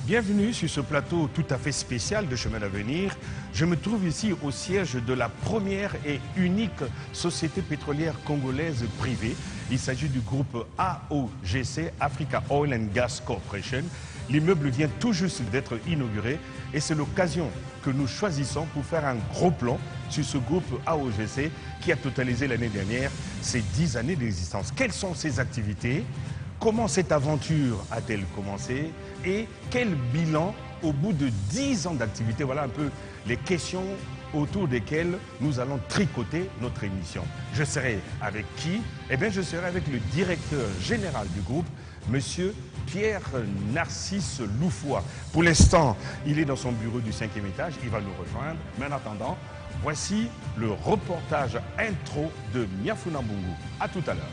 Bienvenue sur ce plateau tout à fait spécial de Chemin d'Avenir. Je me trouve ici au siège de la première et unique société pétrolière congolaise privée. Il s'agit du groupe AOGC, Africa Oil and Gas Corporation. L'immeuble vient tout juste d'être inauguré et c'est l'occasion que nous choisissons pour faire un gros plan sur ce groupe AOGC qui a totalisé l'année dernière ses 10 années d'existence. Quelles sont ses activités ? Comment cette aventure a-t-elle commencé et quel bilan au bout de 10 ans d'activité? Voilà un peu les questions autour desquelles nous allons tricoter notre émission. Je serai avec qui? Eh bien, je serai avec le directeur général du groupe, Monsieur Pierre Narcisse Loufoua. Pour l'instant, il est dans son bureau du 5e étage, il va nous rejoindre. Mais en attendant, voici le reportage intro de Miafuna Mbungu. À tout à l'heure.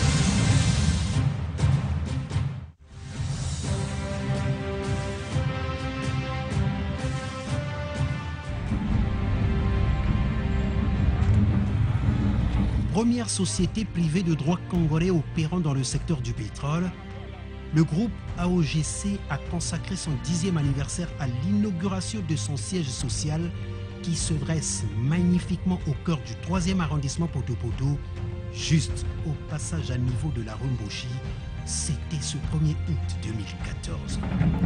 Première société privée de droit congolais opérant dans le secteur du pétrole, le groupe AOGC a consacré son 10e anniversaire à l'inauguration de son siège social qui se dresse magnifiquement au cœur du 3e arrondissement Poto-Poto, juste au passage à niveau de la rue Mboshi. C'était ce 1er août 2014.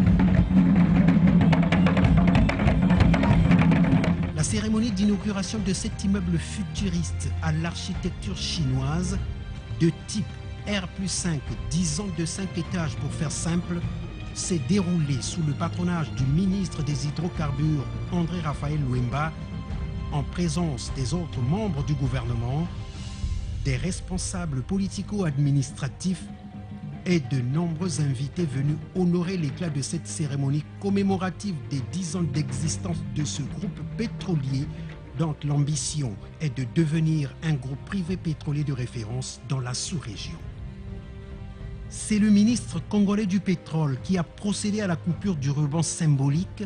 La cérémonie d'inauguration de cet immeuble futuriste à l'architecture chinoise de type R+5, 10 ans de 5 étages pour faire simple, s'est déroulée sous le patronage du ministre des Hydrocarbures André Raphaël Luemba, en présence des autres membres du gouvernement, des responsables politico-administratifs et de nombreux invités venus honorer l'éclat de cette cérémonie commémorative des 10 ans d'existence de ce groupe pétrolier dont l'ambition est de devenir un groupe privé pétrolier de référence dans la sous-région. C'est le ministre congolais du pétrole qui a procédé à la coupure du ruban symbolique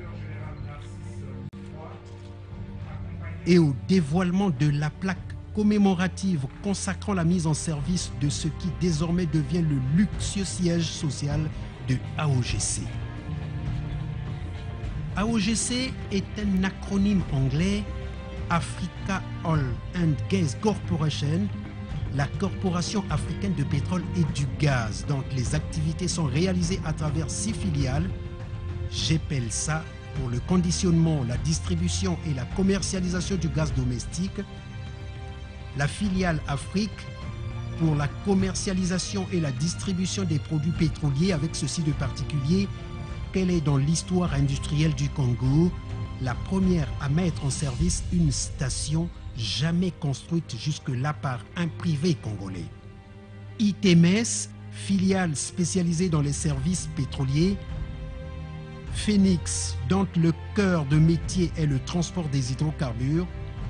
et au dévoilement de la plaque commémorative consacrant la mise en service de ce qui désormais devient le luxueux siège social de AOGC. AOGC est un acronyme anglais, Africa Oil and Gas Corporation, la corporation africaine de pétrole et du gaz, dont les activités sont réalisées à travers 6 filiales, GPELSA pour le conditionnement, la distribution et la commercialisation du gaz domestique, la filiale Afrique pour la commercialisation et la distribution des produits pétroliers, avec ceci de particulier qu'elle est dans l'histoire industrielle du Congo la première à mettre en service une station jamais construite jusque-là par un privé congolais. ITMS, filiale spécialisée dans les services pétroliers, Phoenix, dont le cœur de métier est le transport des hydrocarbures,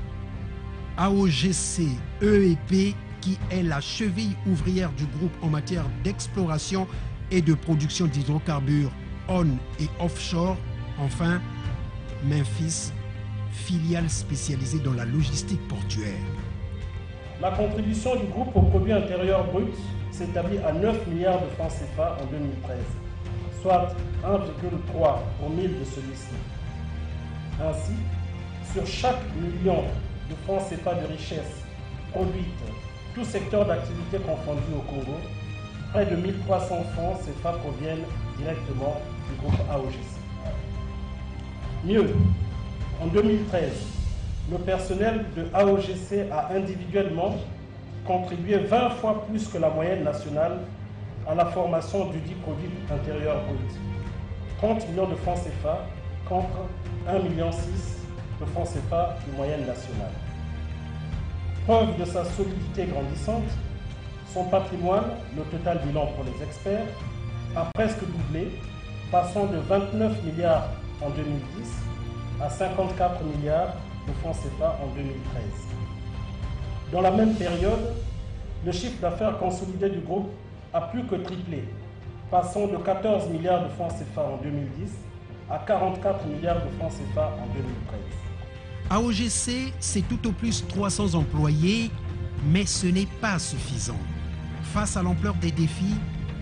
AOGC EEP, qui est la cheville ouvrière du groupe en matière d'exploration et de production d'hydrocarbures on et offshore. Enfin, Memphis, filiale spécialisée dans la logistique portuaire. La contribution du groupe au produit intérieur brut s'établit à 9 milliards de francs CFA en 2013, soit 1,3 au 1000 de celui-ci. Ainsi, sur chaque million de francs CFA de richesse produite, tout secteur d'activité confondu au Congo, près de 1300 francs CFA proviennent directement du groupe AOGC. Mieux, en 2013, le personnel de AOGC a individuellement contribué 20 fois plus que la moyenne nationale à la formation du dit produit intérieur brut. 30 millions de francs CFA contre 1,6 million de francs CFA de moyenne nationale. Preuve de sa solidité grandissante, son patrimoine, le total bilan pour les experts, a presque doublé, passant de 29 milliards en 2010 à 54 milliards de francs CFA en 2013. Dans la même période, le chiffre d'affaires consolidé du groupe a plus que triplé, passant de 14 milliards de francs CFA en 2010 à 44 milliards de francs CFA en 2013. AOGC, c'est tout au plus 300 employés, mais ce n'est pas suffisant. Face à l'ampleur des défis,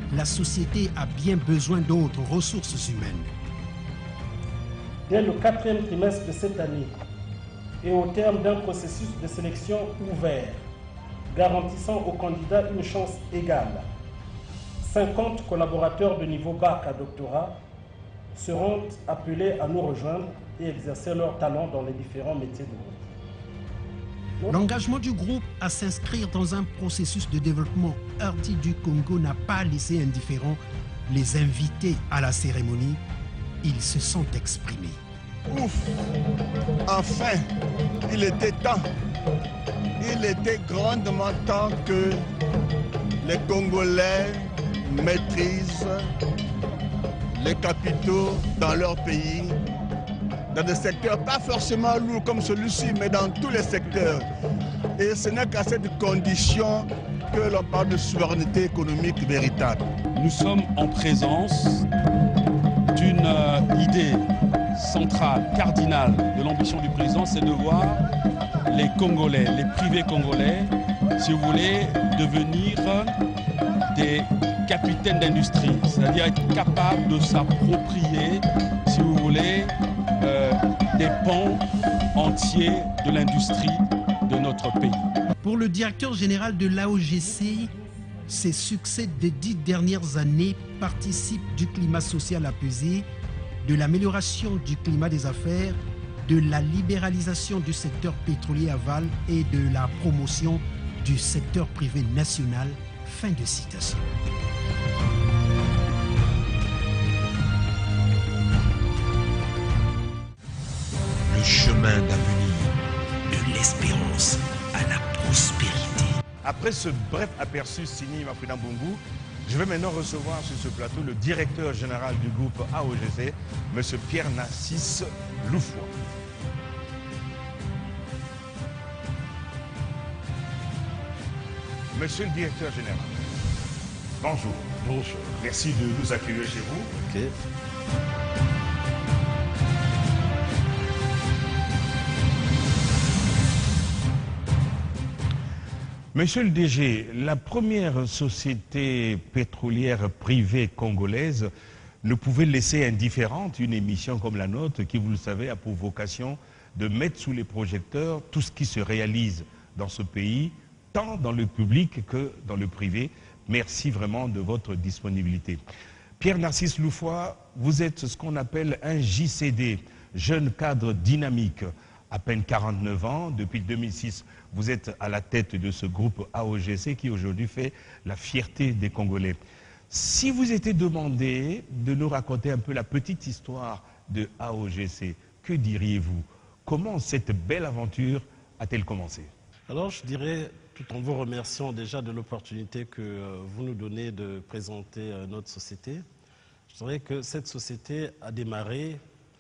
la société a bien besoin d'autres ressources humaines. Dès le 4e trimestre de cette année et au terme d'un processus de sélection ouvert, garantissant aux candidats une chance égale, 50 collaborateurs de niveau bac à doctorat seront appelés à nous rejoindre et exercer leur talent dans les différents métiers du groupe. L'engagement du groupe à s'inscrire dans un processus de développement hardi du Congo n'a pas laissé indifférents les invités à la cérémonie. Ils se sont exprimés. Ouf! Enfin, il était temps. Il était grandement temps que les Congolais maîtrisent les capitaux dans leur pays, dans des secteurs pas forcément lourds comme celui-ci, mais dans tous les secteurs. Et ce n'est qu'à cette condition que l'on parle de souveraineté économique véritable. Nous sommes en présence d'une idée centrale, cardinale de l'ambition du président, c'est de voir les Congolais, les privés congolais, si vous voulez, devenir des capitaines d'industrie, c'est-à-dire être capables de s'approprier, si vous voulez, des pans entiers de l'industrie de notre pays. Pour le directeur général de l'AOGC, ces succès des 10 dernières années participent du climat social apaisé, de l'amélioration du climat des affaires, de la libéralisation du secteur pétrolier aval et de la promotion du secteur privé national. Fin de citation. Le chemin d'avenir, de l'espérance à la prospérité. Après ce bref aperçu signé Mafouina Mbungu, je vais maintenant recevoir sur ce plateau le directeur général du groupe AOGC, M. Pierre Narcisse Loufoua. Monsieur le directeur général, bonjour. Bonjour. Merci de nous accueillir chez vous. Ok. Monsieur le DG, la première société pétrolière privée congolaise ne pouvait laisser indifférente une émission comme la nôtre qui, vous le savez, a pour vocation de mettre sous les projecteurs tout ce qui se réalise dans ce pays, tant dans le public que dans le privé. Merci vraiment de votre disponibilité. Pierre Narcisse Loufoua, vous êtes ce qu'on appelle un JCD, jeune cadre dynamique, à peine 49 ans. Depuis 2006, vous êtes à la tête de ce groupe AOGC qui aujourd'hui fait la fierté des Congolais. Si vous étiez demandé de nous raconter un peu la petite histoire de AOGC, que diriez-vous? Comment cette belle aventure a-t-elle commencé? Alors je dirais, tout en vous remerciant déjà de l'opportunité que vous nous donnez de présenter notre société, je dirais que cette société a démarré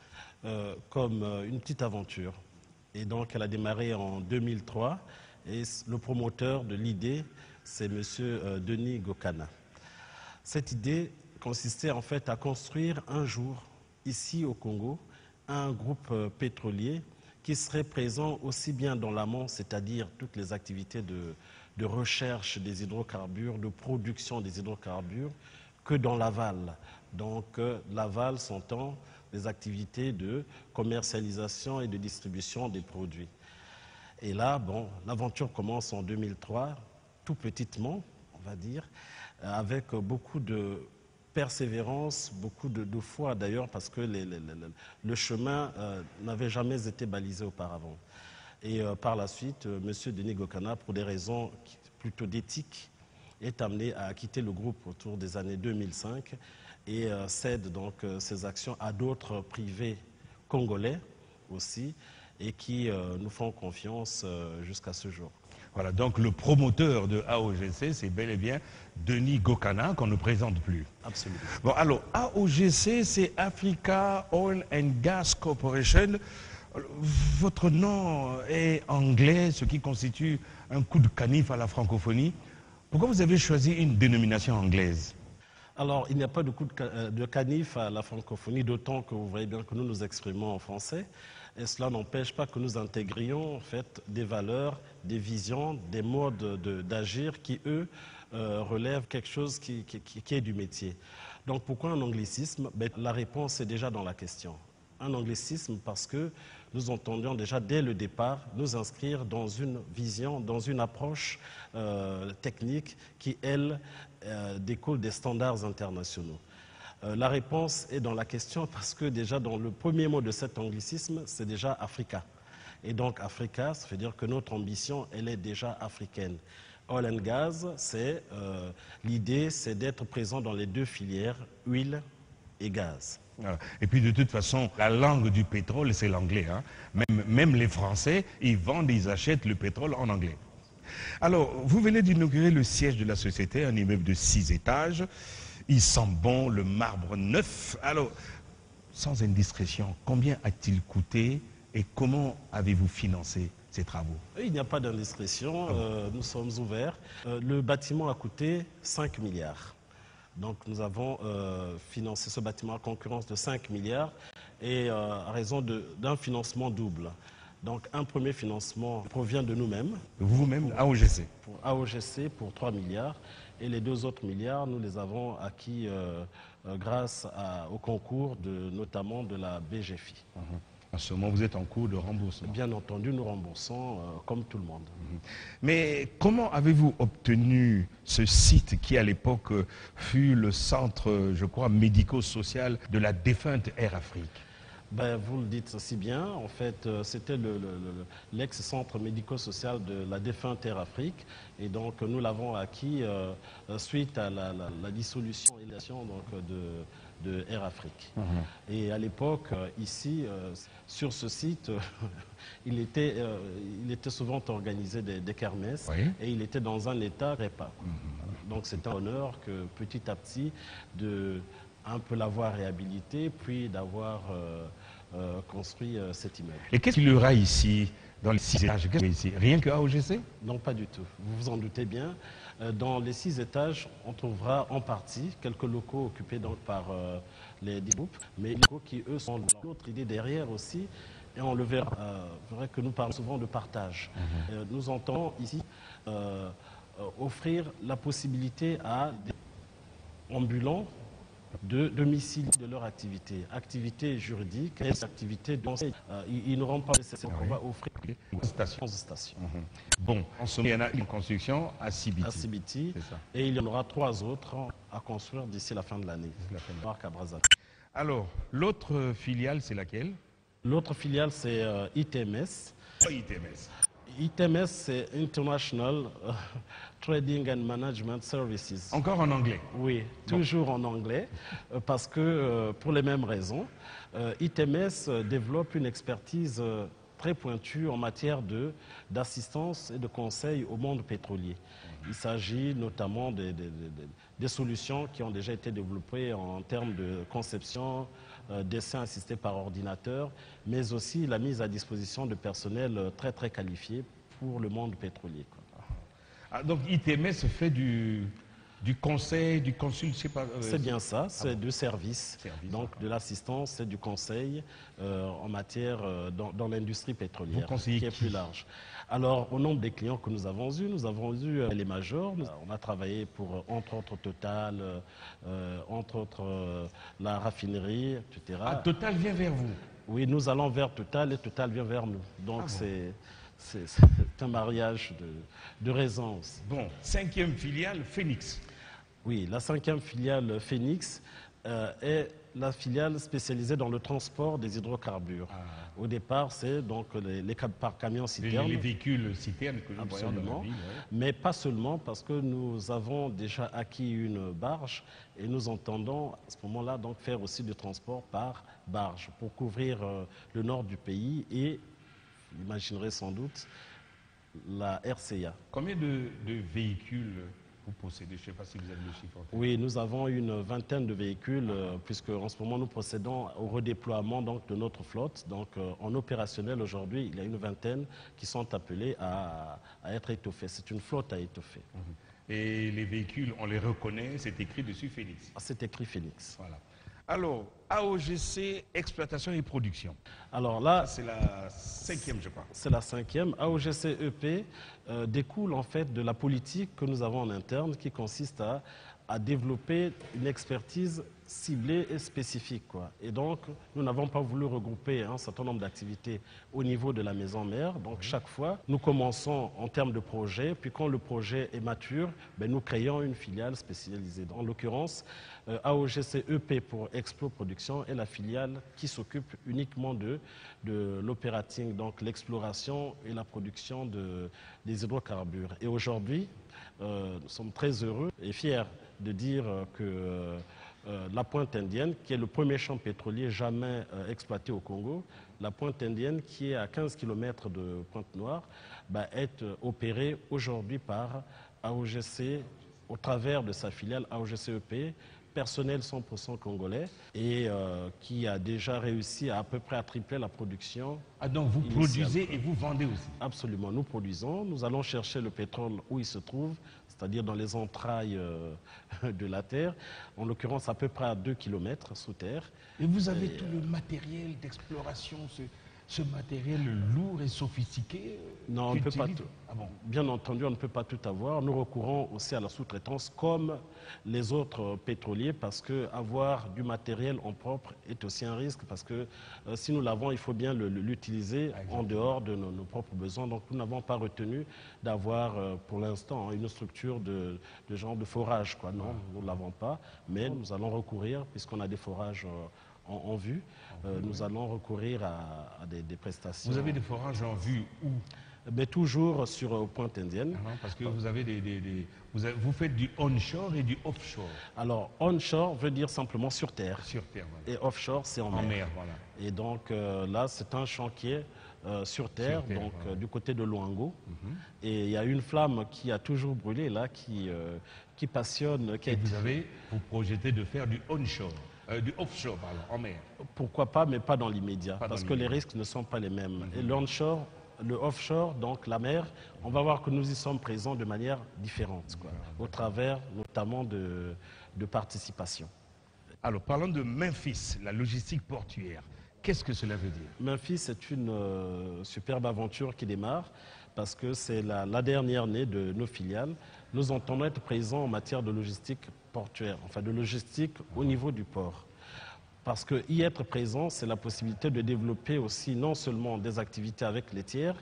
comme une petite aventure. Et donc elle a démarré en 2003 et le promoteur de l'idée, c'est M. Denis Gokana. Cette idée consistait en fait à construire un jour, ici au Congo, un groupe pétrolier qui serait présent aussi bien dans l'amont, c'est-à-dire toutes les activités de recherche des hydrocarbures, de production des hydrocarbures, que dans l'aval. Donc l'aval s'entend des activités de commercialisation et de distribution des produits. Et là, bon, l'aventure commence en 2003, tout petitement, on va dire, avec beaucoup de persévérance, beaucoup de foi d'ailleurs, parce que le chemin n'avait jamais été balisé auparavant. Et par la suite, M. Denis Gokana, pour des raisons plutôt d'éthique, est amené à quitter le groupe autour des années 2005 et cède donc ses actions à d'autres privés congolais aussi et qui nous font confiance jusqu'à ce jour. Voilà, donc le promoteur de AOGC, c'est bel et bien Denis Gokana, qu'on ne présente plus. Absolument. Bon, alors, AOGC, c'est Africa Oil and Gas Corporation. Votre nom est anglais, ce qui constitue un coup de canif à la francophonie. Pourquoi vous avez choisi une dénomination anglaise? Alors, il n'y a pas de coup de canif à la francophonie, d'autant que vous voyez bien que nous nous exprimons en français. Et cela n'empêche pas que nous intégrions en fait des valeurs, des visions, des modes d'agir qui, eux, relèvent quelque chose qui est du métier. Donc pourquoi un anglicisme? La réponse est déjà dans la question. Un anglicisme parce que nous entendions déjà dès le départ nous inscrire dans une vision, dans une approche technique qui, elle, découle des standards internationaux. La réponse est dans la question parce que déjà dans le premier mot de cet anglicisme, c'est déjà Africa. Et donc Africa, ça veut dire que notre ambition, elle est déjà africaine. Oil and gas, l'idée, c'est d'être présent dans les deux filières, huile et gaz. Et puis de toute façon, la langue du pétrole, c'est l'anglais. Hein. Même les Français, ils vendent, ils achètent le pétrole en anglais. Alors, vous venez d'inaugurer le siège de la société, un immeuble de 6 étages. Il sent bon, le marbre neuf. Alors, sans indiscrétion, combien a-t-il coûté et comment avez-vous financé ces travaux? Il n'y a pas d'indiscrétion, nous sommes ouverts. Le bâtiment a coûté 5 milliards. Donc nous avons financé ce bâtiment à concurrence de 5 milliards et à raison d'un financement double. Donc un premier financement provient de nous-mêmes. Vous-même, AOGC? Pour AOGC pour 3 milliards. Et les 2 autres milliards, nous les avons acquis grâce au concours notamment de la BGFI. En ce moment, vous êtes en cours de remboursement. Bien entendu, nous remboursons comme tout le monde. Mais comment avez-vous obtenu ce site qui, à l'époque, fut le centre, je crois, médico-social de la défunte Air Afrique? Vous le dites si bien. En fait, c'était l'ex-centre médico-social de la défunte Air Afrique. Et donc, nous l'avons acquis suite à la dissolution et de Air Afrique. Et à l'époque, ici, sur ce site, il était souvent organisé des kermesses et il était dans un état répa. Donc c'est un honneur que petit à petit, un peu l'avoir réhabilité, puis d'avoir construit cet immeuble. Et qu'est-ce qu'il y aura ici dans les 6 étages? Ici? Rien que AOGC? Non, pas du tout. Vous vous en doutez bien. Dans les 6 étages, on trouvera en partie quelques locaux occupés donc par les groupes, mais les locaux qui, eux, sont l'autre idée derrière aussi. Et on le verra. C'est vrai que nous parlons souvent de partage. Nous entendons ici offrir la possibilité à des ambulants de domicile de leur activité juridique, et activité de conseil. Ils n'auront pas nécessaire qu'on va offrir aux stations. Bon, en ce moment, il y en a une construction à Sibiti. À Sibiti, et il y en aura 3 autres à construire d'ici la fin de l'année. Alors, l'autre filiale, c'est laquelle? L'autre filiale, c'est ITMS. ITMS. ITMS, c'est International Trading and Management Services. Encore en anglais? Oui, toujours en anglais, parce que pour les mêmes raisons, ITMS développe une expertise très pointue en matière d'assistance et de conseil au monde pétrolier. Il s'agit notamment des solutions qui ont déjà été développées en termes de conception, d'essais assistés par ordinateur, mais aussi la mise à disposition de personnel très très qualifié pour le monde pétrolier. Donc ITMS fait du conseil, du consul, je sais pas. C'est bien ça, c'est du service, donc de l'assistance et du conseil en matière dans l'industrie pétrolière, qui est plus large. Alors, au nombre des clients que nous avons eu les majors. On a travaillé pour, entre autres, Total, entre autres, la raffinerie, etc. Ah, Total vient vers vous? Oui, nous allons vers Total et Total vient vers nous. Donc, c'est un mariage de raisons aussi. Bon, 5e filiale, Phoenix. Oui, la 5e filiale Phoenix est la filiale spécialisée dans le transport des hydrocarbures. Au départ, c'est donc les par camions citernes. Les véhicules citernes que nous voyons dans la ville. Mais pas seulement, parce que nous avons déjà acquis une barge et nous entendons à ce moment-là donc faire aussi du transport par barge pour couvrir le nord du pays et, vous imaginerez sans doute, la RCA. Combien de véhicules vous possédez? Je ne sais pas si vous avez le chiffre en tête. Oui, nous avons une vingtaine de véhicules, puisque en ce moment nous procédons au redéploiement donc, de notre flotte. Donc en opérationnel aujourd'hui, il y a une vingtaine qui sont appelés à être étoffés. C'est une flotte à étoffer. Et les véhicules, on les reconnaît, c'est écrit dessus Phoenix. C'est écrit Phoenix. Voilà. Alors, AOGC, exploitation et production. Alors là, c'est la 5e, je crois. C'est la 5e. AOGC EP découle en fait de la politique que nous avons en interne qui consiste à développer une expertise ciblée et spécifique, quoi. Et donc, nous n'avons pas voulu regrouper un certain nombre d'activités au niveau de la maison mère. Donc, chaque fois, nous commençons en termes de projet, puis quand le projet est mature, nous créons une filiale spécialisée. En l'occurrence, AOGC EP pour Explo Production est la filiale qui s'occupe uniquement de l'opérating, donc l'exploration et la production des hydrocarbures. Et aujourd'hui, nous sommes très heureux et fiers de dire que la Pointe Indienne, qui est le premier champ pétrolier jamais exploité au Congo, la Pointe Indienne, qui est à 15 km de Pointe-Noire, est opérée aujourd'hui par AOGC au travers de sa filiale AOGC EP, personnel 100% congolais, et qui a déjà réussi à peu près à tripler la production. Ah donc vous initiale. Produisez et vous vendez aussi? Absolument, nous produisons, nous allons chercher le pétrole où il se trouve, c'est-à-dire dans les entrailles de la terre, en l'occurrence à peu près à 2 km sous terre. Et vous avez tout le matériel d'exploration, ce matériel lourd et sophistiqué? Non, on ne peut pas tout. Ah bon? Bien entendu, on ne peut pas tout avoir. Nous recourons aussi à la sous-traitance comme les autres pétroliers parce qu'avoir du matériel en propre est aussi un risque parce que si nous l'avons, il faut bien l'utiliser en dehors de nos propres besoins. Donc nous n'avons pas retenu d'avoir pour l'instant une structure de genre de forage, quoi. Non, nous ne l'avons pas, mais nous allons recourir, puisqu'on a des forages en vue, nous allons recourir à des prestations. Vous avez des forages en vue où? Toujours sur Pointe Indienne. Parce que vous avez vous faites du onshore et du offshore. Alors, onshore veut dire simplement sur terre. Sur terre, voilà. Et offshore, c'est en mer. En mer, voilà. Et donc là, c'est un chantier sur terre, donc voilà. Du côté de Luango. Et il y a une flamme qui a toujours brûlé là, qui passionne. Et vous projetez de faire du onshore? Du offshore, pardon, en mer. Pourquoi pas, mais pas dans l'immédiat, parce que les risques ne sont pas les mêmes. Et l'onshore, le offshore, donc la mer, on va voir que nous y sommes présents de manière différente, quoi, au travers notamment de participation. Alors, parlons de Memphis, la logistique portuaire. Qu'est-ce que cela veut dire? Memphis, c'est une superbe aventure qui démarre parce que c'est la dernière née de nos filiales. Nous entendons être présents en matière de logistique portuaire, enfin de logistique au niveau du port. Parce que y être présent, c'est la possibilité de développer aussi non seulement des activités avec les tiers,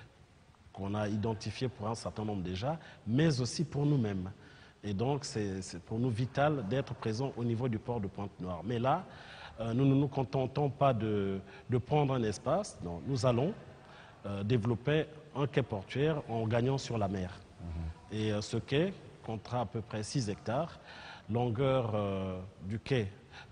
qu'on a identifiées pour un certain nombre déjà, mais aussi pour nous-mêmes. Et donc, c'est pour nous vital d'être présent au niveau du port de Pointe-Noire. Mais là, nous ne nous contentons pas de prendre un espace, non, nous allons développer un quai portuaire en gagnant sur la mer. Et ce quai comptera à peu près 6 hectares, longueur du quai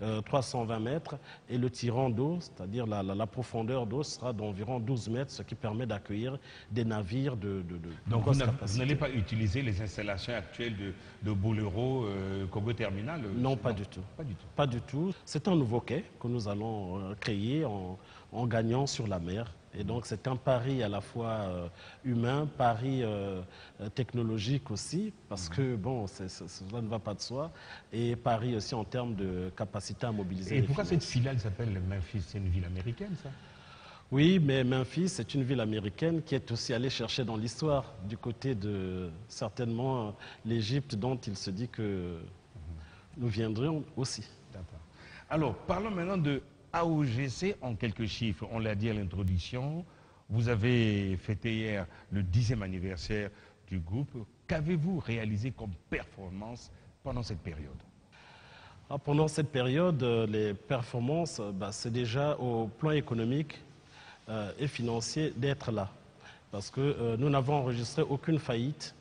320 mètres et le tirant d'eau, c'est-à-dire la profondeur d'eau sera d'environ 12 mètres, ce qui permet d'accueillir des navires de Donc vous n'allez pas utiliser les installations actuelles de Bolero, Congo Terminal? Non, pas du tout. Pas du tout. Pas du tout. C'est un nouveau quai que nous allons créer en gagnant sur la mer. Et donc c'est un pari à la fois humain, pari technologique aussi, parce que bon, cela ne va pas de soi, et pari aussi en termes de capacité à mobiliser. Et pourquoi cette filiale s'appelle Memphis? C'est une ville américaine, ça? Oui, mais Memphis, c'est une ville américaine qui est aussi allée chercher dans l'histoire, du côté de certainement l'Égypte, dont il se dit que nous viendrions aussi. D'accord. Alors, parlons maintenant de AOGC en quelques chiffres. On l'a dit à l'introduction, vous avez fêté hier le 10e anniversaire du groupe. Qu'avez-vous réalisé comme performance pendant cette période? Pendant cette période, les performances, c'est déjà au plan économique et financier d'être là. Parce que nous n'avons enregistré aucune faillite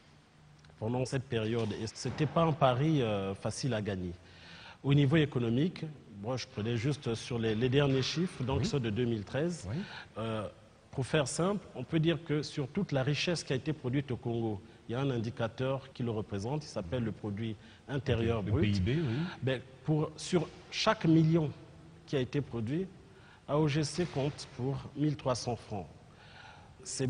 pendant cette période. Et ce n'était pas un pari facile à gagner. Au niveau économique, moi, je prenais juste sur les derniers chiffres, donc ceux de 2013. Oui. Pour faire simple, on peut dire que sur toute la richesse qui a été produite au Congo, il y a un indicateur qui le représente, il s'appelle le produit intérieur brut. Le PIB, oui. Sur chaque million qui a été produit, AOGC compte pour 1300 francs. C'est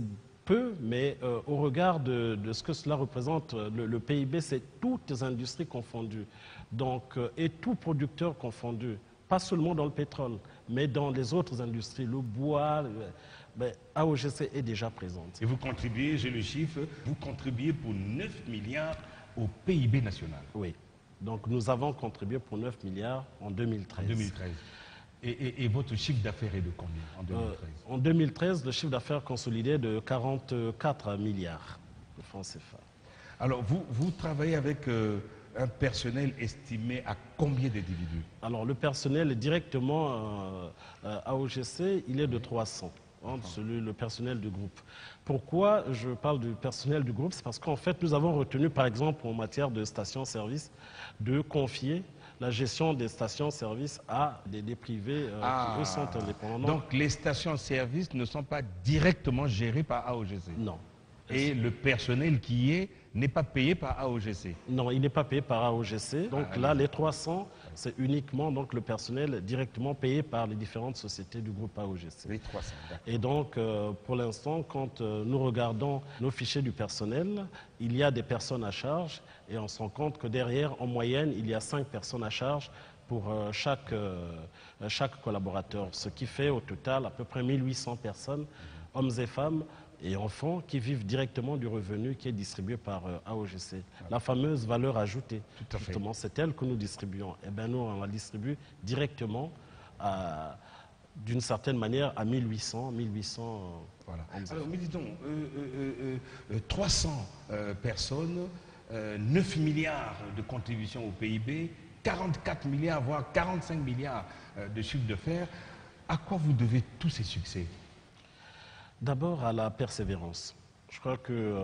peu, mais au regard de ce que cela représente, le PIB, c'est toutes les industries confondues, donc, et tout producteur confondu, pas seulement dans le pétrole, mais dans les autres industries, le bois, AOGC est déjà présente. Et vous contribuez, j'ai le chiffre, vous contribuez pour 9 milliards au PIB national. Oui, donc nous avons contribué pour 9 milliards en 2013. En 2013. Et votre chiffre d'affaires est de combien en 2013? En 2013, le chiffre d'affaires consolidé est de 44 milliards de francs CFA. Alors, vous travaillez avec un personnel estimé à combien d'individus? Alors, le personnel directement à OGC, il est de 300, le personnel du groupe. Pourquoi je parle du personnel du groupe? C'est parce qu'en fait, nous avons retenu, par exemple, en matière de stations-service, de confier la gestion des stations-service à des privés qui, eux, sont indépendants. Donc, les stations-service ne sont pas directement gérées par AOGC? Non. Et le personnel qui y est n'est pas payé par AOGC? Non, il n'est pas payé par AOGC. Donc là, les 300, c'est uniquement donc, le personnel directement payé par les différentes sociétés du groupe AOGC. Les 300, d'accord. Et donc, pour l'instant, quand nous regardons nos fichiers du personnel, il y a des personnes à charge et on se rend compte que derrière, en moyenne, il y a 5 personnes à charge pour chaque collaborateur, ce qui fait au total à peu près 1800 personnes, hommes et femmes, et enfants qui vivent directement du revenu qui est distribué par AOGC. La fameuse valeur ajoutée, justement, c'est elle que nous distribuons. Et bien nous, on la distribue directement, d'une certaine manière, à 1800. Voilà. Alors, mais dis donc, 300 personnes, 9 milliards de contributions au PIB, 44 milliards, voire 45 milliards de chiffre d'affaires. À quoi vous devez tous ces succès? D'abord à la persévérance. Je crois que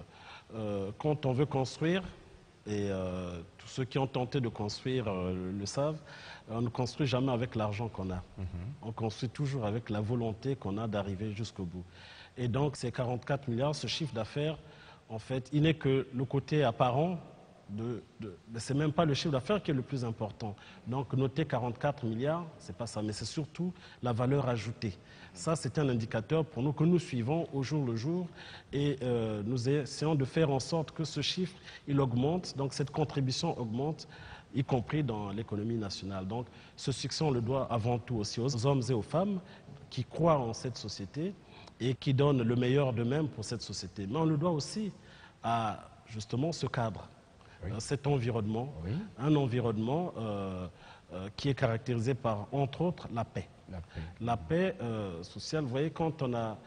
quand on veut construire, et tous ceux qui ont tenté de construire le savent, on ne construit jamais avec l'argent qu'on a. On construit toujours avec la volonté qu'on a d'arriver jusqu'au bout. Et donc ces 44 milliards, ce chiffre d'affaires, en fait, il n'est que le côté apparent. C'est même pas le chiffre d'affaires qui est le plus important. Donc noter 44 milliards, c'est pas ça, mais c'est surtout la valeur ajoutée. Ça, c'est un indicateur pour nous que nous suivons au jour le jour et nous essayons de faire en sorte que ce chiffre, il augmente, donc cette contribution augmente, y compris dans l'économie nationale. Donc ce succès, on le doit avant tout aussi aux hommes et aux femmes qui croient en cette société et qui donnent le meilleur d'eux-mêmes pour cette société. Mais on le doit aussi à justement ce cadre. Oui. Cet environnement, oui. Un environnement qui est caractérisé par, entre autres, la paix. La paix sociale, vous voyez, quand on a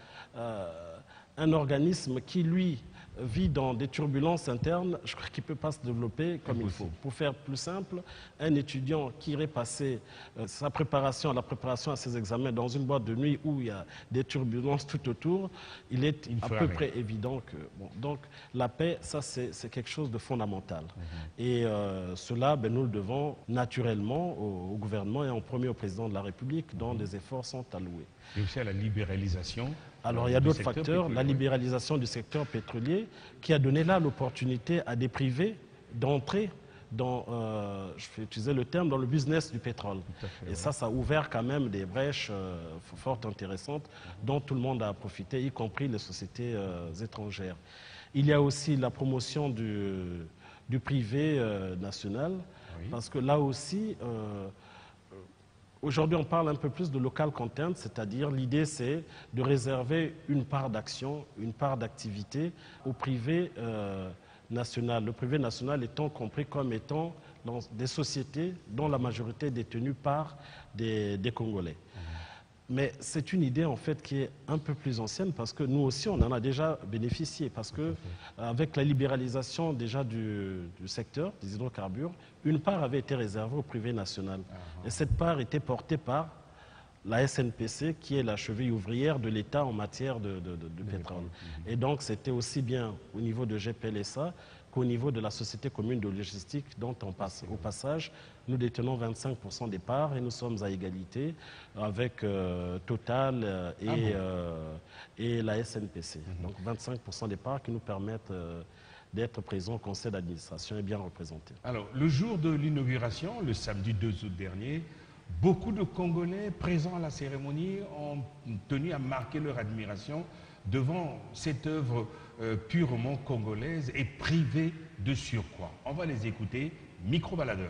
un organisme qui, lui, vit dans des turbulences internes, je crois qu'il ne peut pas se développer comme il faut. Pour faire plus simple, un étudiant qui irait passer la préparation à ses examens dans une boîte de nuit où il y a des turbulences tout autour, il est à peu près évident que... Bon, donc la paix, ça c'est quelque chose de fondamental. Et cela, nous le devons naturellement au gouvernement et en premier au président de la République dont des efforts sont alloués. Et aussi à la libéralisation. Alors il y a d'autres facteurs, la libéralisation du secteur pétrolier qui a donné là l'opportunité à des privés d'entrer dans, je vais utiliser le terme, dans le business du pétrole. Et ça a ouvert quand même des brèches fort intéressantes dont tout le monde a profité, y compris les sociétés étrangères. Il y a aussi la promotion du privé national, parce que là aussi... Aujourd'hui, on parle un peu plus de local content, c'est-à-dire l'idée, c'est de réserver une part d'action, une part d'activité au privé national. Le privé national étant compris comme étant dans des sociétés dont la majorité est détenue par des Congolais. Mais c'est une idée en fait qui est un peu plus ancienne parce que nous aussi on en a déjà bénéficié parce que avec la libéralisation déjà du secteur des hydrocarbures, une part avait été réservée au privé national. Et cette part était portée par la SNPC qui est la cheville ouvrière de l'État en matière de pétrole. Et donc c'était aussi bien au niveau de GPLSA qu'au niveau de la Société commune de logistique dont on passe. Au passage, nous détenons 25% des parts et nous sommes à égalité avec Total et la SNPC. Donc 25% des parts qui nous permettent d'être présents au conseil d'administration et bien représentés. Alors, le jour de l'inauguration, le samedi 2 août dernier, beaucoup de Congolais présents à la cérémonie ont tenu à marquer leur admiration devant cette œuvre purement congolaise et privée de surcroît. On va les écouter, micro-baladeur.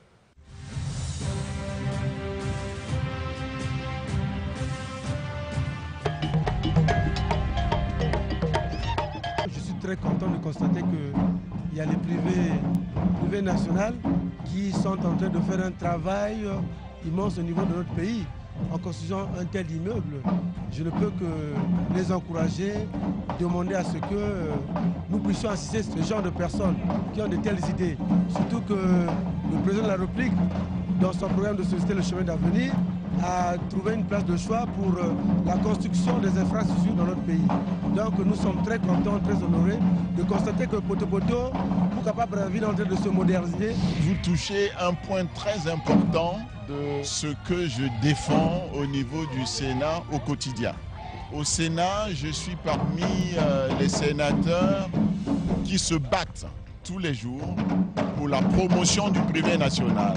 Je suis très content de constater qu'il y a les privés nationaux qui sont en train de faire un travail immense au niveau de notre pays en construisant un tel immeuble. Je ne peux que les encourager, demander à ce que nous puissions assister à ce genre de personnes qui ont de telles idées. Surtout que le président de la République, dans son programme de société Le Chemin d'Avenir, a trouvé une place de choix pour la construction des infrastructures dans notre pays. Donc nous sommes très contents, très honorés de constater que Poto-Poto, Bukapa-Brazzaville est en train de se moderniser. Vous touchez un point très important de ce que je défends au niveau du Sénat au quotidien. Au Sénat, je suis parmi les sénateurs qui se battent tous les jours pour la promotion du privé national.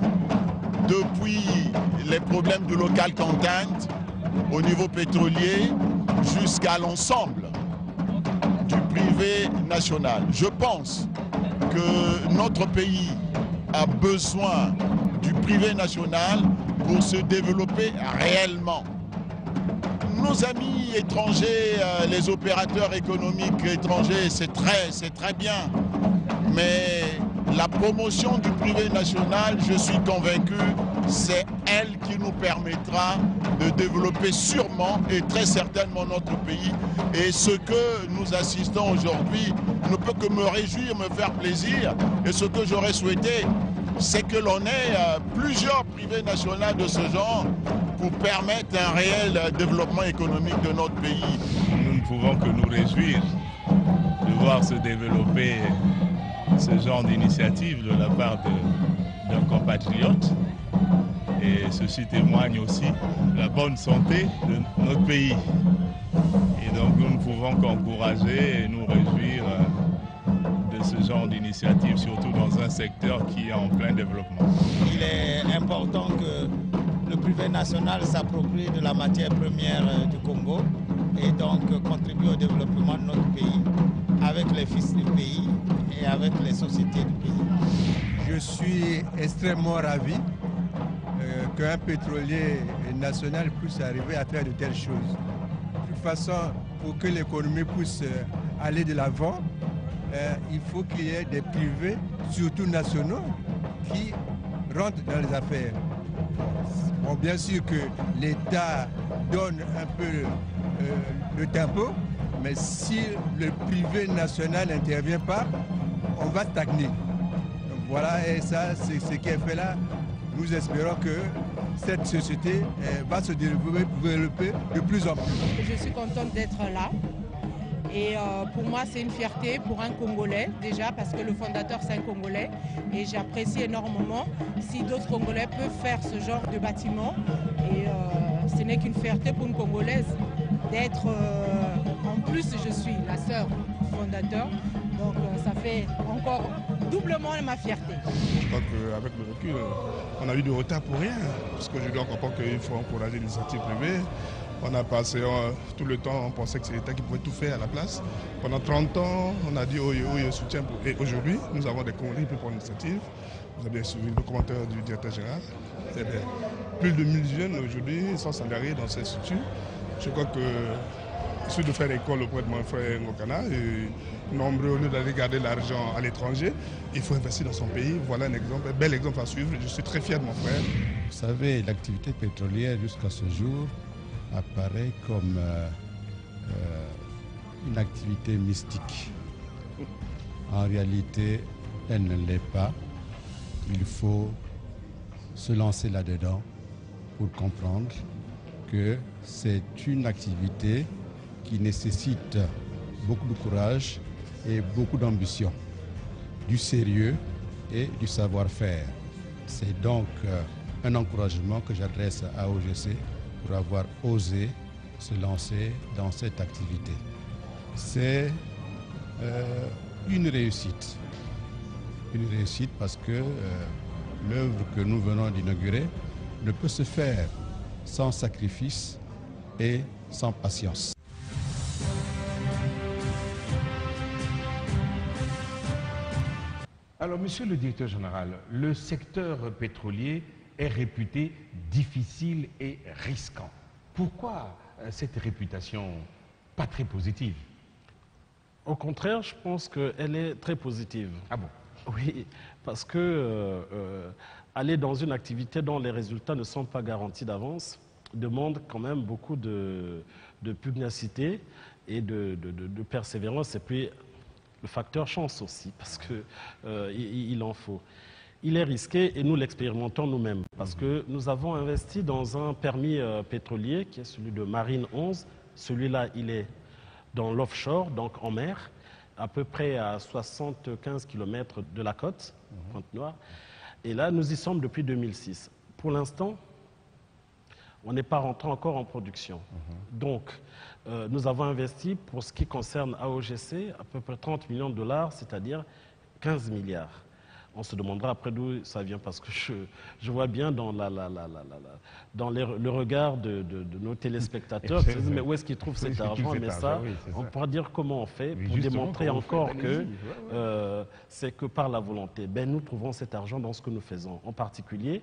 Depuis les problèmes du local content au niveau pétrolier jusqu'à l'ensemble du privé national. Je pense que notre pays a besoin du privé national pour se développer réellement. Nos amis étrangers, les opérateurs économiques étrangers, c'est très bien. Mais la promotion du privé national, je suis convaincu, c'est elle qui nous permettra de développer sûrement et très certainement notre pays. Et ce que nous assistons aujourd'hui ne peut que me réjouir, me faire plaisir. Et ce que j'aurais souhaité, c'est que l'on ait plusieurs privés nationaux de ce genre pour permettre un réel développement économique de notre pays. Nous ne pouvons que nous réjouir de voir se développer ce genre d'initiative de la part d'un compatriote. Et ceci témoigne aussi de la bonne santé de notre pays. Et donc nous ne pouvons qu'encourager et nous réjouir de ce genre d'initiative, surtout dans un secteur qui est en plein développement. Il est important que le privé national s'approprie de la matière première du Congo et donc contribue au développement de notre pays avec les fils du pays et avec les sociétés du pays. Je suis extrêmement ravi qu'un pétrolier national puisse arriver à faire de telles choses. De toute façon, pour que l'économie puisse aller de l'avant, il faut qu'il y ait des privés, surtout nationaux, qui rentrent dans les affaires. Bon, bien sûr que l'État donne un peu le tempo, mais si le privé national n'intervient pas, on va stagner. Donc voilà, et ça, c'est ce qui est fait là. Nous espérons que cette société va se développer de plus en plus. Je suis contente d'être là. Et pour moi, c'est une fierté pour un Congolais, déjà, parce que le fondateur, c'est un Congolais. Et j'apprécie énormément si d'autres Congolais peuvent faire ce genre de bâtiment. Et ce n'est qu'une fierté pour une Congolaise d'être... en plus, je suis la sœur du fondateur. Donc ça fait encore doublement ma fierté. Je crois qu'avec le recul, on a eu du retard pour rien. Parce qu'aujourd'hui, on comprend qu'il faut encourager l'initiative privée. On a passé tout le temps, on pensait que c'est l'État qui pouvait tout faire à la place. Pendant 30 ans, on a dit oui, soutien. Et aujourd'hui, nous avons des Congolais qui peuvent prendre l'initiative. Vous avez bien suivi le commentaire du directeur général. Plus de 1000 jeunes aujourd'hui sont salariés dans ces structures. Je crois que celui de faire école auprès de mon frère Ngokana, et nombreux, au lieu d'aller garder l'argent à l'étranger, il faut investir dans son pays. Voilà un exemple, un bel exemple à suivre. Je suis très fier de mon frère. Vous savez, l'activité pétrolière jusqu'à ce jour apparaît comme une activité mystique. En réalité, elle ne l'est pas. Il faut se lancer là-dedans pour comprendre que c'est une activité qui nécessite beaucoup de courage et beaucoup d'ambition, du sérieux et du savoir-faire. C'est donc un encouragement que j'adresse à OGC pour avoir osé se lancer dans cette activité. C'est une réussite parce que l'œuvre que nous venons d'inaugurer ne peut se faire sans sacrifice et sans patience. Alors, monsieur le directeur général, le secteur pétrolier est réputé difficile et risquant. Pourquoi cette réputation pas très positive? Au contraire, je pense qu'elle est très positive. Ah bon? Oui, parce que aller dans une activité dont les résultats ne sont pas garantis d'avance demande quand même beaucoup de pugnacité et de persévérance. Et puis, le facteur chance aussi, parce qu'il en faut. Il est risqué et nous l'expérimentons nous-mêmes, parce que nous avons investi dans un permis pétrolier qui est celui de Marine 11. Celui-là, il est dans l'offshore, donc en mer, à peu près à 75 km de la côte, Pointe-Noire. Et là, nous y sommes depuis 2006. Pour l'instant, on n'est pas rentré encore en production. Donc, nous avons investi, pour ce qui concerne AOGC, à peu près 30 millions de dollars, c'est-à-dire 15 milliards. On se demandera après d'où ça vient, parce que je vois bien dans, le regard de nos téléspectateurs, mais où est-ce qu'ils trouvent cet argent? Mais ça, on pourra dire comment on fait pour démontrer encore que c'est que par la volonté. Ben, nous trouvons cet argent dans ce que nous faisons. En particulier,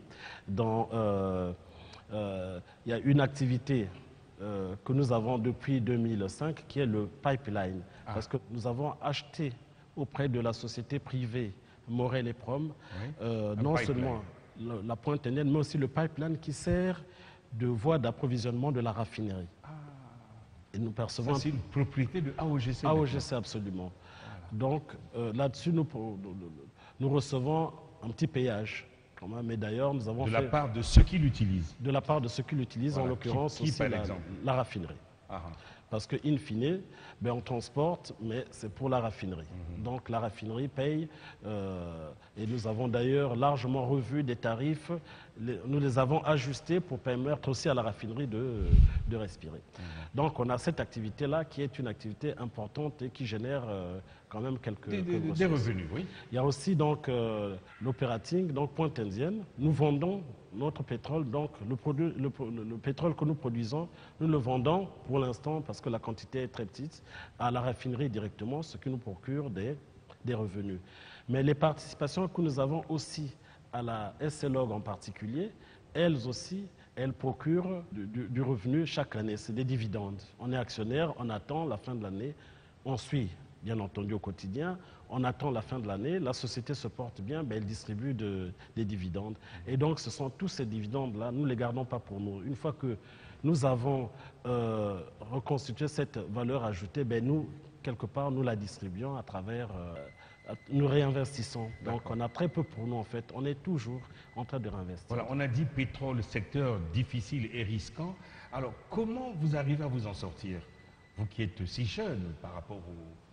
il y a une activité que nous avons depuis 2005 qui est le pipeline. Parce que nous avons acheté auprès de la société privée Morel et Prom, non seulement la pointe indienne, mais aussi le pipeline qui sert de voie d'approvisionnement de la raffinerie. Et nous percevons... C'est une propriété de AOGC. AOGC, absolument. Donc là-dessus, nous recevons un petit péage. Mais d'ailleurs, nous avons de la part de ceux qui l'utilisent. De la part de ceux qui l'utilisent, voilà, en l'occurrence aussi la raffinerie. Parce que, in fine, ben, on transporte, mais c'est pour la raffinerie. Donc la raffinerie paye, et nous avons d'ailleurs largement revu des tarifs, nous les avons ajustés pour permettre aussi à la raffinerie de respirer. Donc on a cette activité-là qui est une activité importante et qui génère quand même des revenus. Oui. Il y a aussi donc l'opérating, donc Pointe Indienne. Nous vendons notre pétrole, donc le pétrole que nous produisons, nous le vendons pour l'instant, parce que la quantité est très petite, à la raffinerie directement, ce qui nous procure des revenus. Mais les participations que nous avons aussi à la SLOG en particulier, elles aussi, elles procurent du revenu chaque année. C'est des dividendes. On est actionnaire, on attend la fin de l'année, on suit, bien entendu, au quotidien. On attend la fin de l'année, la société se porte bien, ben, elle distribue des dividendes. Et donc, ce sont tous ces dividendes-là, nous ne les gardons pas pour nous. Une fois que nous avons reconstitué cette valeur ajoutée, ben, nous, quelque part, nous la distribuons à travers... nous réinvestissons. Donc, on a très peu pour nous, en fait. On est toujours en train de réinvestir. Voilà, on a dit pétrole, secteur difficile et risquant. Alors, comment vous arrivez à vous en sortir? Vous qui êtes si jeune par rapport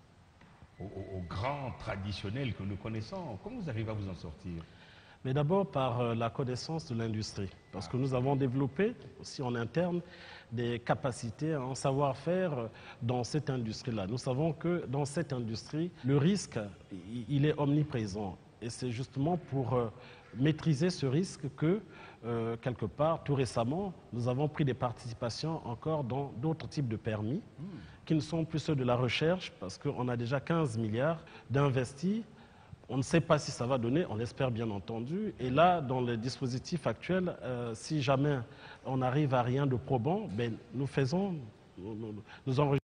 aux grands traditionnels que nous connaissons, comment vous arrivez à vous en sortir? Mais d'abord par la connaissance de l'industrie, parce que nous avons développé aussi en interne des capacités, un savoir-faire dans cette industrie-là. Nous savons que dans cette industrie, le risque, il est omniprésent. Et c'est justement pour maîtriser ce risque que, quelque part, tout récemment, nous avons pris des participations encore dans d'autres types de permis, qui ne sont plus ceux de la recherche, parce qu'on a déjà 15 milliards d'investis. On ne sait pas si ça va donner, on l'espère bien entendu. Et là, dans le dispositif actuel, si jamais on n'arrive à rien de probant, ben, nous enregistrons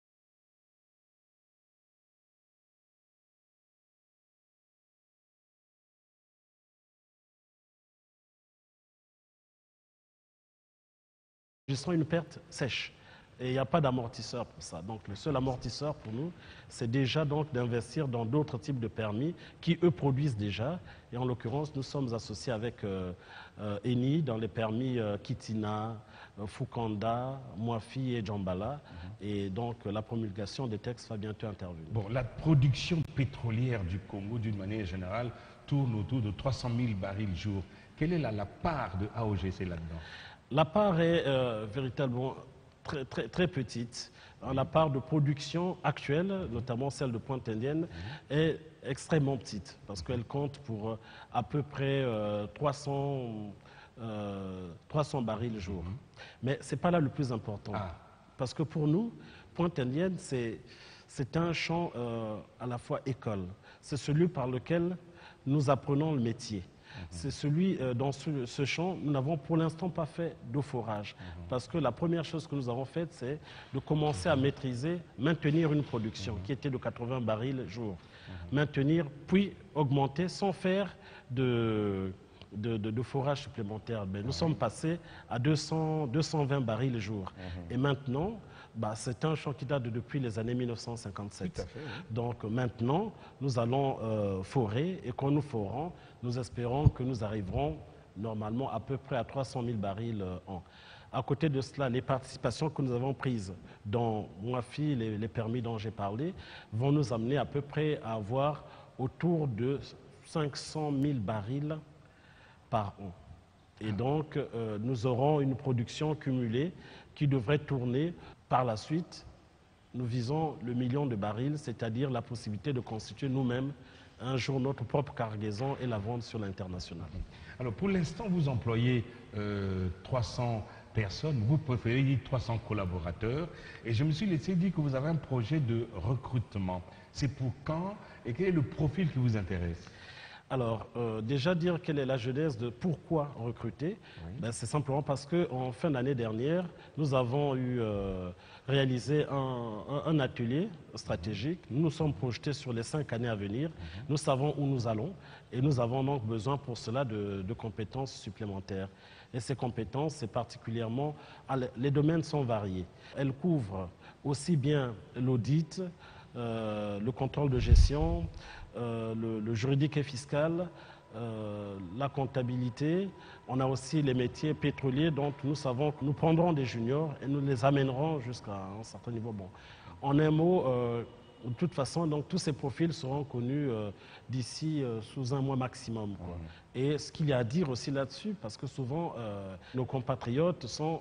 une perte sèche. Et il n'y a pas d'amortisseur pour ça. Donc le seul amortisseur pour nous, c'est déjà donc d'investir dans d'autres types de permis qui, eux, produisent déjà. Et en l'occurrence, nous sommes associés avec Eni dans les permis Kitina, Fukanda, Moafi et Djambala. Et donc la promulgation des textes va bientôt intervenir. Bon, la production pétrolière du Congo, d'une manière générale, tourne autour de 300 000 barils jour. Quelle est la part de AOGC là-dedans? La part est véritablement très petite. La part de production actuelle, notamment celle de Pointe Indienne, est extrêmement petite parce qu'elle compte pour à peu près 300 barils jour. Mais ce n'est pas là le plus important. Parce que pour nous, Pointe Indienne, c'est un champ à la fois école. C'est celui par lequel nous apprenons le métier. C'est celui, dans ce champ, nous n'avons pour l'instant pas fait d'eau forage. Parce que la première chose que nous avons faite, c'est de commencer à maîtriser, maintenir une production qui était de 80 barils jour. Maintenir, puis augmenter sans faire de forage supplémentaire. Mais nous sommes passés à 220 barils jour. Et maintenant, c'est un champ qui date depuis les années 1957. Tout à fait, oui. Donc maintenant, nous allons forer, et quand nous forons, nous espérons que nous arriverons normalement à peu près à 300 000 barils an. À côté de cela, les participations que nous avons prises dans Mouafi, les permis dont j'ai parlé, vont nous amener à peu près à avoir autour de 500 000 barils par an. Et donc, nous aurons une production cumulée qui devrait tourner par la suite. Nous visons le 1 million de barils, c'est-à-dire la possibilité de constituer nous-mêmes un jour notre propre cargaison et la vendre sur l'international. Alors, pour l'instant, vous employez 300 personnes, vous préférez dire 300 collaborateurs, et je me suis laissé dire que vous avez un projet de recrutement. C'est pour quand et quel est le profil qui vous intéresse? Alors, déjà dire quelle est la genèse de pourquoi recruter, c'est simplement parce qu'en fin d'année dernière, nous avons réalisé un atelier stratégique. Nous nous sommes projetés sur les 5 années à venir. Nous savons où nous allons et nous avons donc besoin pour cela de compétences supplémentaires. Et ces compétences, c'est particulièrement, les domaines sont variés. Elles couvrent aussi bien l'audit, le contrôle de gestion, le juridique et fiscal, la comptabilité. On a aussi les métiers pétroliers dont nous savons que nous prendrons des juniors et nous les amènerons jusqu'à un certain niveau. Bon, en un mot, de toute façon, donc, tous ces profils seront connus d'ici sous un mois maximum, quoi. Et ce qu'il y a à dire aussi là-dessus, parce que souvent, nos compatriotes sont...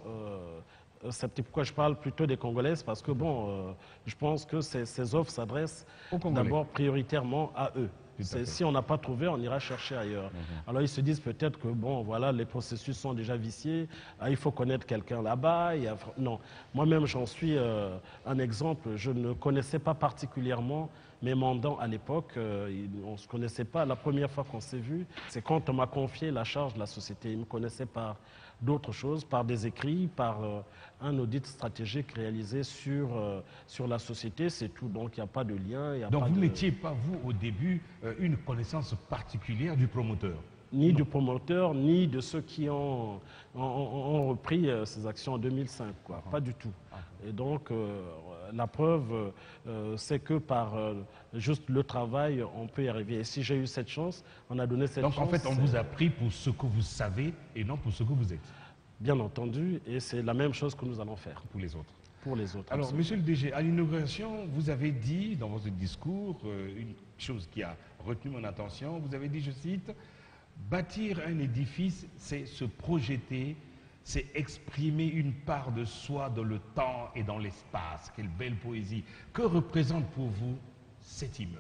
c'est pourquoi je parle plutôt des Congolaises, parce que bon, je pense que ces offres s'adressent d'abord prioritairement à eux. Si on n'a pas trouvé, on ira chercher ailleurs. Alors ils se disent peut-être que bon, voilà, les processus sont déjà viciés, il faut connaître quelqu'un là-bas. Non, moi-même j'en suis un exemple. Je ne connaissais pas particulièrement mes mandants à l'époque. On ne se connaissait pas. La première fois qu'on s'est vu, c'est quand on m'a confié la charge de la société. Ils me connaissaient par d'autres choses, par des écrits, par un audit stratégique réalisé sur la société, c'est tout. Donc il n'y a pas de lien. Donc vous n'étiez pas, vous, au début, une connaissance particulière du promoteur? Ni du promoteur, ni de ceux qui ont repris ces actions en 2005, quoi. Pas du tout. Et donc, la preuve, c'est que par juste le travail, on peut y arriver. Et si j'ai eu cette chance, on a donné cette chance. Donc, en fait, on vous a pris pour ce que vous savez et non pour ce que vous êtes. Bien entendu, et c'est la même chose que nous allons faire. Pour les autres. Pour les autres. Alors, absolument. monsieur le DG, à l'inauguration, vous avez dit dans votre discours une chose qui a retenu mon attention. Vous avez dit, je cite, « Bâtir un édifice, c'est se projeter, c'est exprimer une part de soi dans le temps et dans l'espace. » Quelle belle poésie. Que représente pour vous cet immeuble?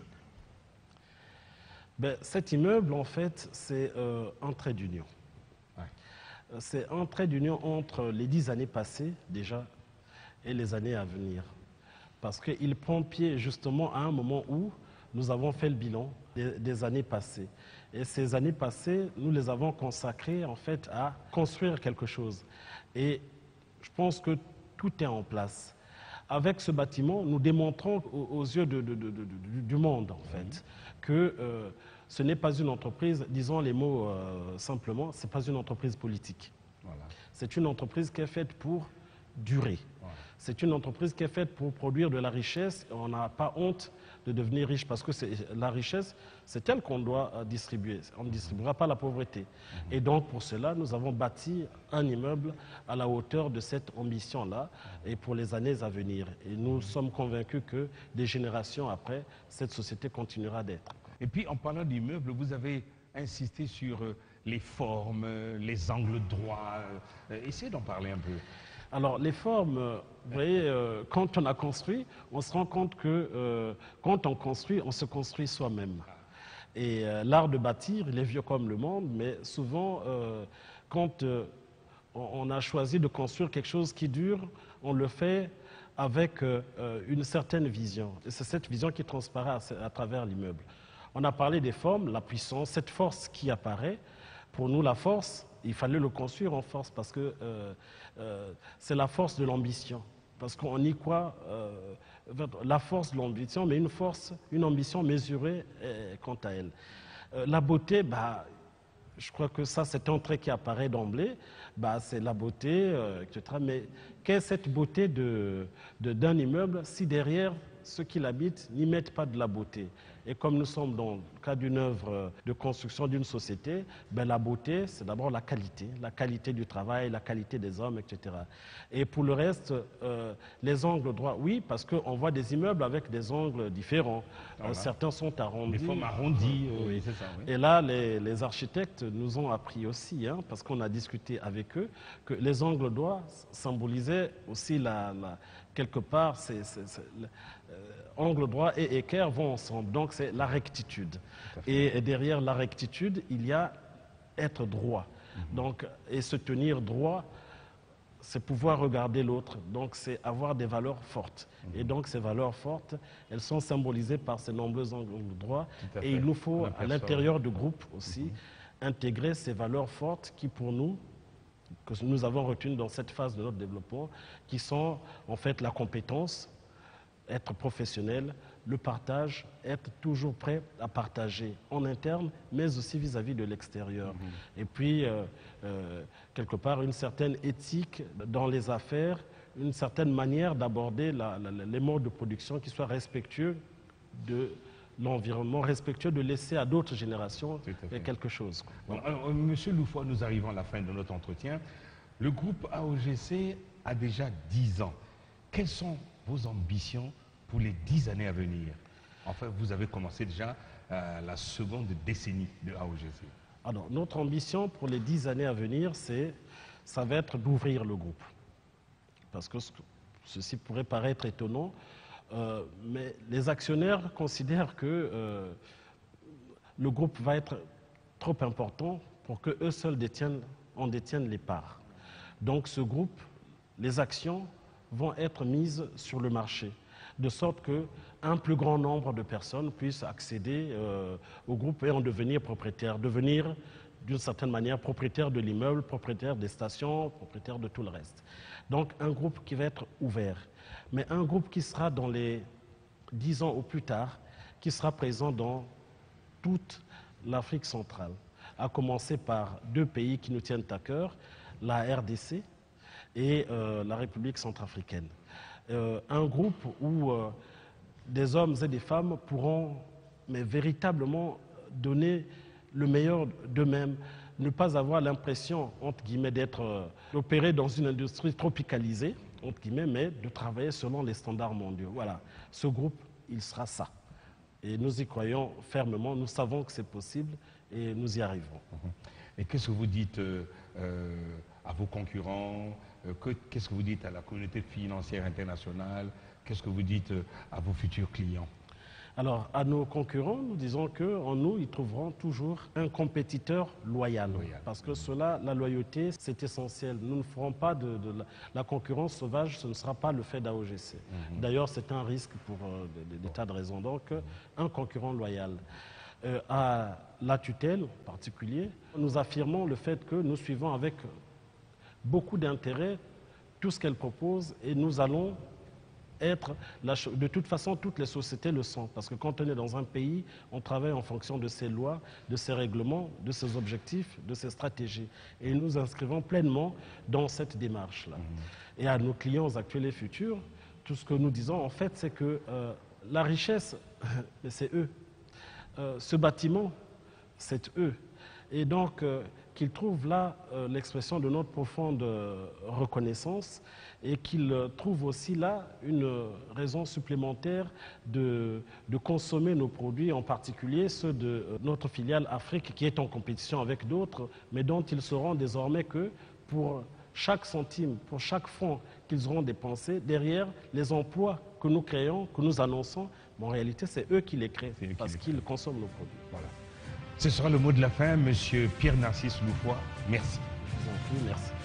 Cet immeuble, en fait, c'est un trait d'union. C'est un trait d'union entre les 10 années passées, déjà, et les années à venir. Parce qu'il prend pied, justement, à un moment où nous avons fait le bilan des années passées. Et ces années passées, nous les avons consacrées, en fait, à construire quelque chose. Et je pense que tout est en place. Avec ce bâtiment, nous démontrons aux yeux du monde, en fait, que ce n'est pas une entreprise, disons les mots simplement, ce n'est pas une entreprise politique. Voilà. C'est une entreprise qui est faite pour durer. Voilà. C'est une entreprise qui est faite pour produire de la richesse. On n'a pas honte de devenir riche parce que la richesse, c'est elle qu'on doit distribuer. On ne distribuera pas la pauvreté. Et donc, pour cela, nous avons bâti un immeuble à la hauteur de cette ambition-là et pour les années à venir. Et nous sommes convaincus que des générations après, cette société continuera d'être. Et puis, en parlant d'immeuble, vous avez insisté sur les formes, les angles droits. Essayez d'en parler un peu. Alors, les formes, vous voyez, quand on a construit, on se rend compte que quand on construit, on se construit soi-même. Et l'art de bâtir, il est vieux comme le monde, mais souvent, quand on a choisi de construire quelque chose qui dure, on le fait avec une certaine vision. Et c'est cette vision qui transparaît à travers l'immeuble. On a parlé des formes, la puissance, cette force qui apparaît. Pour nous, la force, il fallait le construire en force parce que c'est la force de l'ambition. Parce qu'on y croit, la force de l'ambition, mais une ambition mesurée quant à elle. La beauté, je crois que ça, c'est un trait qui apparaît d'emblée. C'est la beauté, etc. Mais qu'est cette beauté d'un immeuble si derrière ceux qui l'habitent n'y mettent pas de la beauté? Et comme nous sommes dans le cas d'une œuvre de construction d'une société, la beauté, c'est d'abord la qualité du travail, la qualité des hommes, etc. Et pour le reste, les angles droits, oui, parce qu'on voit des immeubles avec des angles différents. Certains sont arrondis. Des formes arrondies, oui, c'est ça. Oui. Et là, les architectes nous ont appris aussi, parce qu'on a discuté avec eux, que les angles droits symbolisaient aussi quelque part, angle droit et équerre vont ensemble. Donc c'est la rectitude. Et derrière la rectitude, il y a être droit. Donc, et se tenir droit, c'est pouvoir regarder l'autre. Donc c'est avoir des valeurs fortes. Et donc ces valeurs fortes, elles sont symbolisées par ces nombreux angles droits. Et il nous faut, à l'intérieur du groupe aussi, intégrer ces valeurs fortes qui, pour nous, que nous avons retenues dans cette phase de notre développement, qui sont en fait la compétence, être professionnel, le partage, être toujours prêt à partager en interne, mais aussi vis-à-vis de l'extérieur. Et puis, quelque part, une certaine éthique dans les affaires, une certaine manière d'aborder les modes de production qui soient respectueux de l'environnement, respectueux de laisser à d'autres générations quelque chose. Bon, alors, Monsieur Loufois, nous arrivons à la fin de notre entretien. Le groupe AOGC a déjà 10 ans. Quelles sont vos ambitions pour les 10 années à venir? Enfin, vous avez commencé déjà la seconde décennie de AOGC. Alors, notre ambition pour les 10 années à venir, ça va être d'ouvrir le groupe. Parce que ceci pourrait paraître étonnant, mais les actionnaires considèrent que le groupe va être trop important pour qu'eux seuls en détiennent les parts. Donc ce groupe, les actions vont être mises sur le marché, de sorte qu'un plus grand nombre de personnes puissent accéder au groupe et en devenir propriétaires, devenir d'une certaine manière propriétaire de l'immeuble, propriétaire des stations, propriétaire de tout le reste. Donc un groupe qui va être ouvert, mais un groupe qui sera dans les 10 ans au plus tard, qui sera présent dans toute l'Afrique centrale, à commencer par 2 pays qui nous tiennent à cœur, la RDC et la République centrafricaine. Un groupe où des hommes et des femmes pourront véritablement donner le meilleur d'eux-mêmes, ne pas avoir l'impression, entre guillemets, d'être opéré dans une industrie tropicalisée, entre guillemets, mais de travailler selon les standards mondiaux. Voilà, ce groupe, il sera ça. Et nous y croyons fermement, nous savons que c'est possible et nous y arriverons. Et qu'est-ce que vous dites à vos concurrents? Qu'est-ce que vous dites à la communauté financière internationale? Qu'est-ce que vous dites à vos futurs clients? Alors, à nos concurrents, nous disons qu'en nous, ils trouveront toujours un compétiteur loyal. Parce que cela, la loyauté, c'est essentiel. Nous ne ferons pas de la concurrence sauvage, ce ne sera pas le fait d'AOGC. D'ailleurs, c'est un risque pour des tas de raisons. Donc, un concurrent loyal. À la tutelle en particulier, nous affirmons le fait que nous suivons avec beaucoup d'intérêt tout ce qu'elle propose et nous allons être, de toute façon, toutes les sociétés le sont. Parce que quand on est dans un pays, on travaille en fonction de ses lois, de ses règlements, de ses objectifs, de ses stratégies. Et nous inscrivons pleinement dans cette démarche-là. Et à nos clients actuels et futurs, tout ce que nous disons, en fait, c'est que la richesse, c'est eux. Ce bâtiment, c'est eux. Et donc, qu'ils trouvent là l'expression de notre profonde reconnaissance et qu'ils trouvent aussi là une raison supplémentaire de consommer nos produits, en particulier ceux de notre filiale Afrique qui est en compétition avec d'autres, mais dont ils sauront désormais que pour chaque centime, pour chaque franc qu'ils auront dépensé, derrière les emplois que nous créons, que nous annonçons, en réalité c'est eux qui les créent parce qu'ils consomment nos produits. Voilà. Ce sera le mot de la fin, Monsieur Pierre Narcisse Loufois. Merci. Je vous en prie, merci.